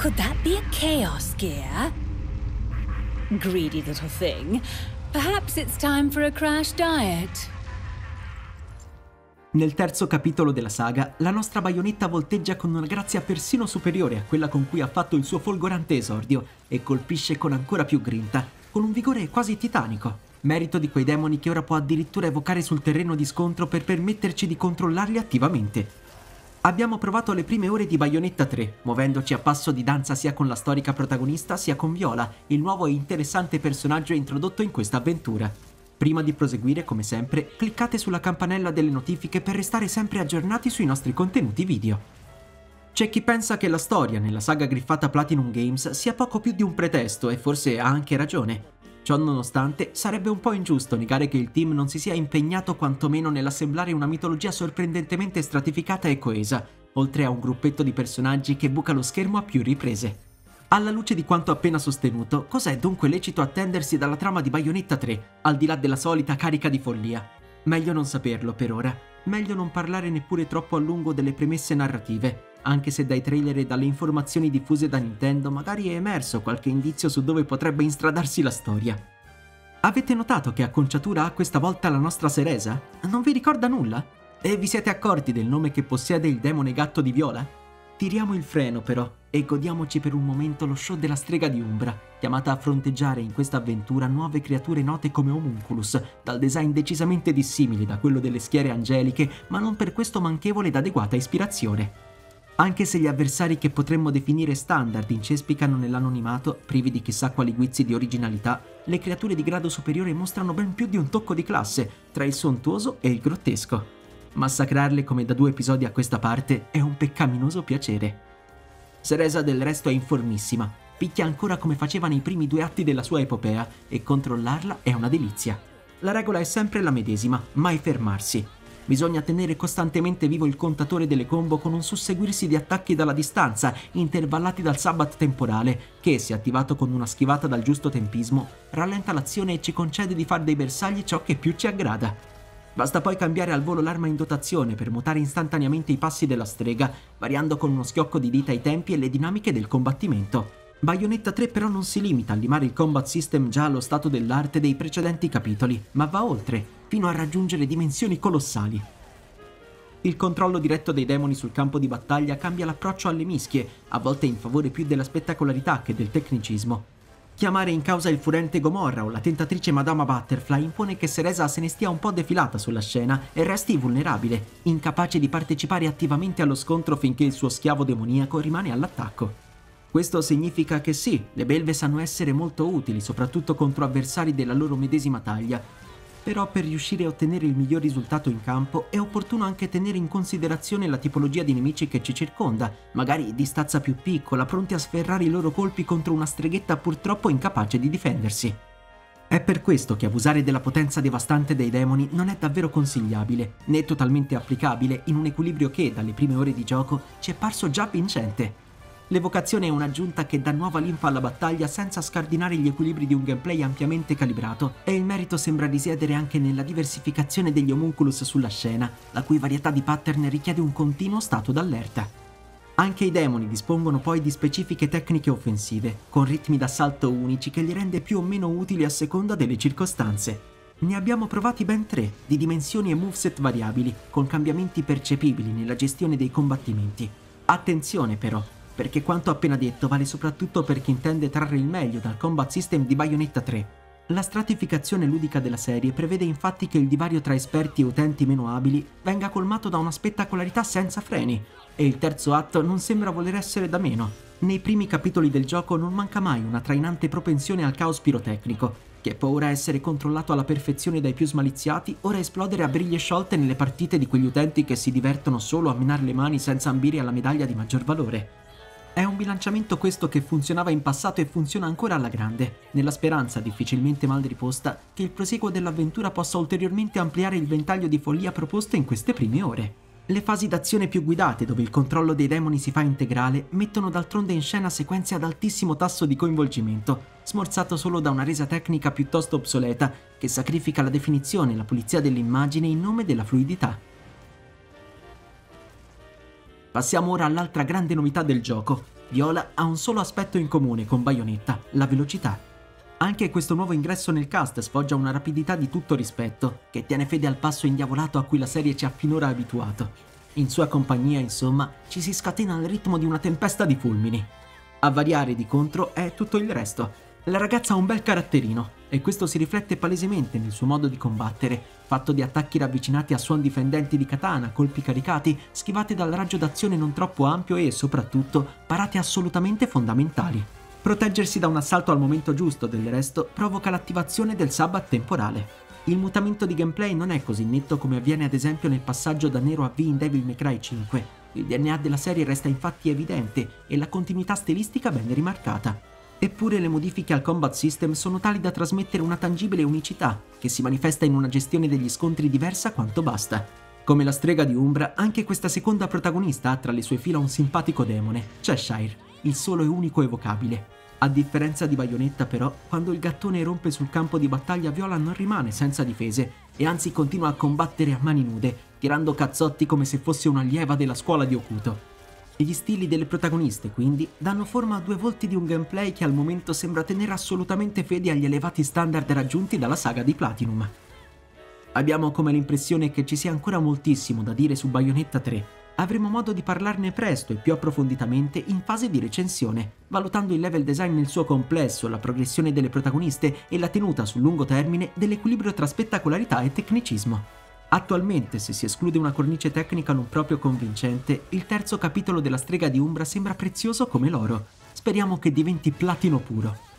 Could that be a chaos gear? Greedy little thing. Perhaps it's time for a crash diet. Nel terzo capitolo della saga, la nostra Bayonetta volteggia con una grazia persino superiore a quella con cui ha fatto il suo folgorante esordio e colpisce con ancora più grinta, con un vigore quasi titanico, merito di quei demoni che ora può addirittura evocare sul terreno di scontro per permetterci di controllarli attivamente. Abbiamo provato le prime ore di Bayonetta 3, muovendoci a passo di danza sia con la storica protagonista sia con Viola, il nuovo e interessante personaggio introdotto in questa avventura. Prima di proseguire, come sempre, cliccate sulla campanella delle notifiche per restare sempre aggiornati sui nostri contenuti video. C'è chi pensa che la storia nella saga griffata Platinum Games sia poco più di un pretesto e forse ha anche ragione. Ciò nonostante, sarebbe un po' ingiusto negare che il team non si sia impegnato quantomeno nell'assemblare una mitologia sorprendentemente stratificata e coesa, oltre a un gruppetto di personaggi che buca lo schermo a più riprese. Alla luce di quanto appena sostenuto, cos'è dunque lecito attendersi dalla trama di Bayonetta 3, al di là della solita carica di follia? Meglio non saperlo per ora, meglio non parlare neppure troppo a lungo delle premesse narrative, anche se dai trailer e dalle informazioni diffuse da Nintendo magari è emerso qualche indizio su dove potrebbe instradarsi la storia. Avete notato che acconciatura ha questa volta la nostra Cereza? Non vi ricorda nulla? E vi siete accorti del nome che possiede il demone gatto di Viola? Tiriamo il freno però e godiamoci per un momento lo show della strega di Umbra, chiamata a fronteggiare in questa avventura nuove creature note come Homunculus, dal design decisamente dissimile da quello delle schiere angeliche, ma non per questo manchevole d'adeguata ispirazione. Anche se gli avversari che potremmo definire standard incespicano nell'anonimato, privi di chissà quali guizzi di originalità, le creature di grado superiore mostrano ben più di un tocco di classe, tra il sontuoso e il grottesco. Massacrarle come da 2 episodi a questa parte è un peccaminoso piacere. Cereza del resto è informissima, picchia ancora come faceva nei primi 2 atti della sua epopea e controllarla è una delizia. La regola è sempre la medesima, mai fermarsi. Bisogna tenere costantemente vivo il contatore delle combo con un susseguirsi di attacchi dalla distanza, intervallati dal sabbat temporale, che, se attivato con una schivata dal giusto tempismo, rallenta l'azione e ci concede di far dei bersagli ciò che più ci aggrada. Basta poi cambiare al volo l'arma in dotazione per mutare istantaneamente i passi della strega, variando con uno schiocco di dita i tempi e le dinamiche del combattimento. Bayonetta 3 però non si limita a limare il combat system già allo stato dell'arte dei precedenti capitoli, ma va oltre, fino a raggiungere dimensioni colossali. Il controllo diretto dei demoni sul campo di battaglia cambia l'approccio alle mischie, a volte in favore più della spettacolarità che del tecnicismo. Chiamare in causa il furente Gomorra o la tentatrice Madama Butterfly impone che Cereza se ne stia un po' defilata sulla scena e resti vulnerabile, incapace di partecipare attivamente allo scontro finché il suo schiavo demoniaco rimane all'attacco. Questo significa che sì, le belve sanno essere molto utili, soprattutto contro avversari della loro medesima taglia, però per riuscire a ottenere il miglior risultato in campo è opportuno anche tenere in considerazione la tipologia di nemici che ci circonda, magari di stazza più piccola, pronti a sferrare i loro colpi contro una streghetta purtroppo incapace di difendersi. È per questo che abusare della potenza devastante dei demoni non è davvero consigliabile, né totalmente applicabile in un equilibrio che, dalle prime ore di gioco, ci è parso già vincente. L'evocazione è un'aggiunta che dà nuova linfa alla battaglia senza scardinare gli equilibri di un gameplay ampiamente calibrato, e il merito sembra risiedere anche nella diversificazione degli homunculus sulla scena, la cui varietà di pattern richiede un continuo stato d'allerta. Anche i demoni dispongono poi di specifiche tecniche offensive, con ritmi d'assalto unici che li rende più o meno utili a seconda delle circostanze. Ne abbiamo provati ben 3, di dimensioni e moveset variabili, con cambiamenti percepibili nella gestione dei combattimenti. Attenzione però, perché quanto appena detto vale soprattutto per chi intende trarre il meglio dal combat system di Bayonetta 3. La stratificazione ludica della serie prevede infatti che il divario tra esperti e utenti meno abili venga colmato da una spettacolarità senza freni, e il terzo atto non sembra voler essere da meno. Nei primi capitoli del gioco non manca mai una trainante propensione al caos pirotecnico, che può ora essere controllato alla perfezione dai più smaliziati, ora esplodere a briglie sciolte nelle partite di quegli utenti che si divertono solo a menare le mani senza ambire alla medaglia di maggior valore. È un bilanciamento questo che funzionava in passato e funziona ancora alla grande, nella speranza, difficilmente mal riposta, che il proseguo dell'avventura possa ulteriormente ampliare il ventaglio di follia proposto in queste prime ore. Le fasi d'azione più guidate, dove il controllo dei demoni si fa integrale, mettono d'altronde in scena sequenze ad altissimo tasso di coinvolgimento, smorzato solo da una resa tecnica piuttosto obsoleta, che sacrifica la definizione e la pulizia dell'immagine in nome della fluidità. Passiamo ora all'altra grande novità del gioco, Viola ha un solo aspetto in comune con Bayonetta, la velocità. Anche questo nuovo ingresso nel cast sfoggia una rapidità di tutto rispetto, che tiene fede al passo indiavolato a cui la serie ci ha finora abituato. In sua compagnia, insomma, ci si scatena al ritmo di una tempesta di fulmini. A variare di contro è tutto il resto. La ragazza ha un bel caratterino, e questo si riflette palesemente nel suo modo di combattere, fatto di attacchi ravvicinati a suon difendenti di katana, colpi caricati, schivati dal raggio d'azione non troppo ampio e, soprattutto, parate assolutamente fondamentali. Proteggersi da un assalto al momento giusto, del resto, provoca l'attivazione del sabbat temporale. Il mutamento di gameplay non è così netto come avviene ad esempio nel passaggio da nero a V in Devil May Cry 5. Il DNA della serie resta infatti evidente e la continuità stilistica ben rimarcata. Eppure le modifiche al combat system sono tali da trasmettere una tangibile unicità, che si manifesta in una gestione degli scontri diversa quanto basta. Come la strega di Umbra, anche questa seconda protagonista ha tra le sue fila un simpatico demone, Cheshire, il solo e unico evocabile. A differenza di Bayonetta però, quando il gattone rompe sul campo di battaglia, Viola non rimane senza difese e anzi continua a combattere a mani nude, tirando cazzotti come se fosse un'allieva della scuola di Hokuto. Gli stili delle protagoniste, quindi, danno forma a due volti di un gameplay che al momento sembra tenere assolutamente fede agli elevati standard raggiunti dalla saga di Platinum. Abbiamo come l'impressione che ci sia ancora moltissimo da dire su Bayonetta 3. Avremo modo di parlarne presto e più approfonditamente in fase di recensione, valutando il level design nel suo complesso, la progressione delle protagoniste e la tenuta sul lungo termine dell'equilibrio tra spettacolarità e tecnicismo. Attualmente, se si esclude una cornice tecnica non proprio convincente, il terzo capitolo della strega di Umbra sembra prezioso come l'oro. Speriamo che diventi platino puro.